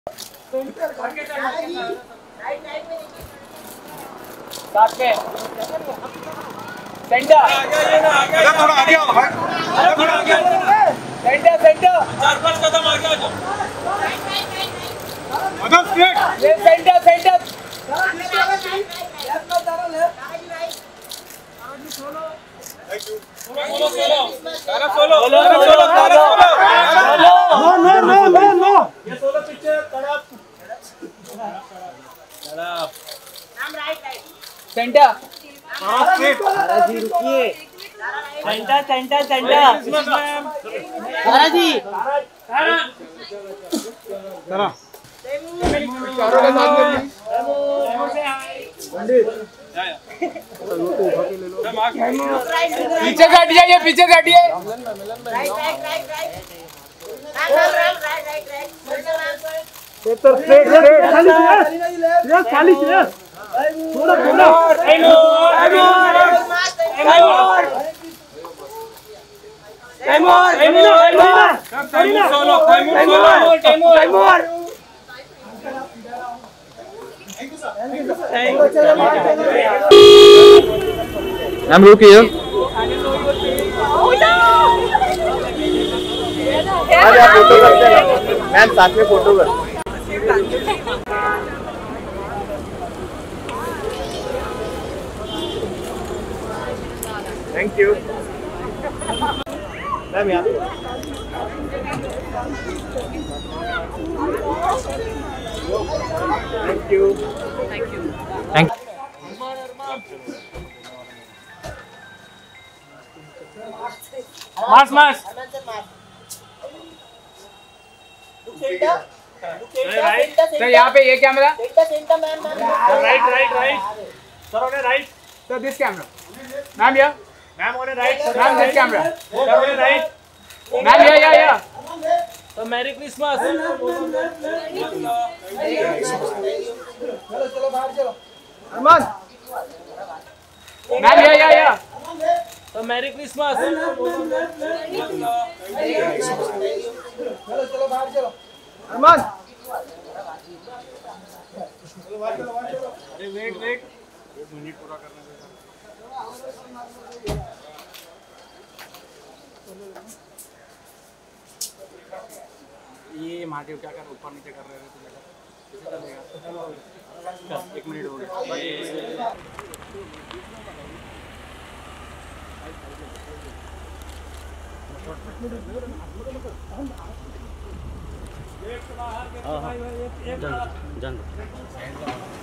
साथ में सेंटर थोड़ा आगे आओ भाई, थोड़ा आगे आओ। सेंटर सेंटर 4-5 कदम आगे आ जाओ। कदम स्ट्रेट। ये सेंटर सेंटर सोलो नो ये सोलो पीछे कड़प सेंटर स्ट्रेट। जी रुकिए सेंटर सेंटर सेंटर जी चलो चारों के साथ में पीछे से हट जाइए पीछे से हटिए खाली मैम रुकिए फोटो करते हैं मैम साथ में फोटो कर थैंक यू मैम यहाँ थैंक यू थैंक यू मार्स सर यहाँ पे ये camera right sir on right sir this camera ma'am या ma'am on right ma'am this camera sir on right ma'am या तो मैरी क्रिसमस चलो बाहर चलो अरमान मैम या तो मैरी क्रिसमस चलो बाहर चलो अरमान अरे वेट 1 मिनट पूरा करने दे। ये महादेव क्या कर ऊपर नीचे कर रहे थे चलेगा 1 मिनट हो गया। हाँ